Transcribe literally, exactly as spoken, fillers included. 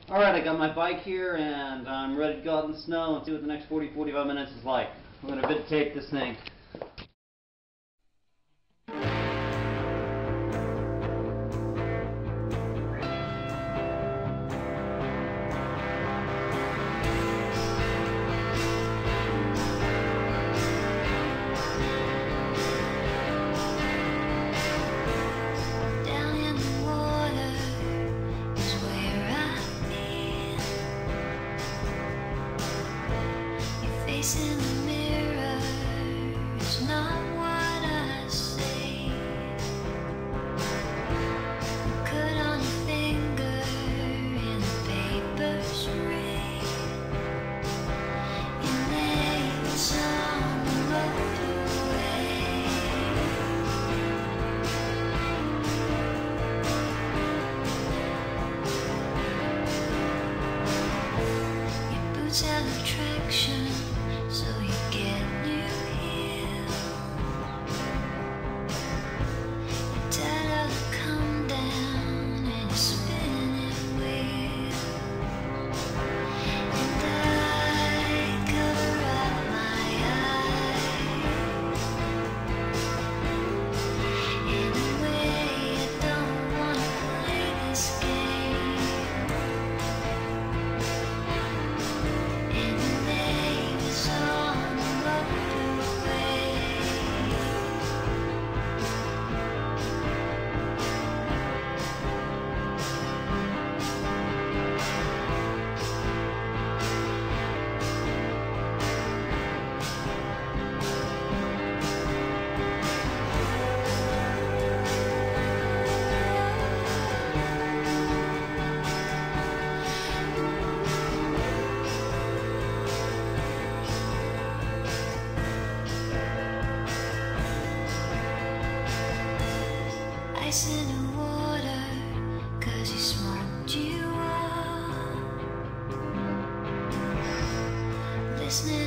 Alright, I got my bike here and I'm ready to go out in the snow and see what the next forty to forty-five minutes is like. I'm going to videotape this thing. In the mirror is not what I say. Cut on your finger and the papers read. Your name's on the motorway. Your boots have attraction, so you get new heels. You're tired of the come down and you're spinning wheel. And I cover up my eyes. In a way, I don't wanna play this game. And the name is on the motorway. Ice in the water, cause he smoked you up. Listening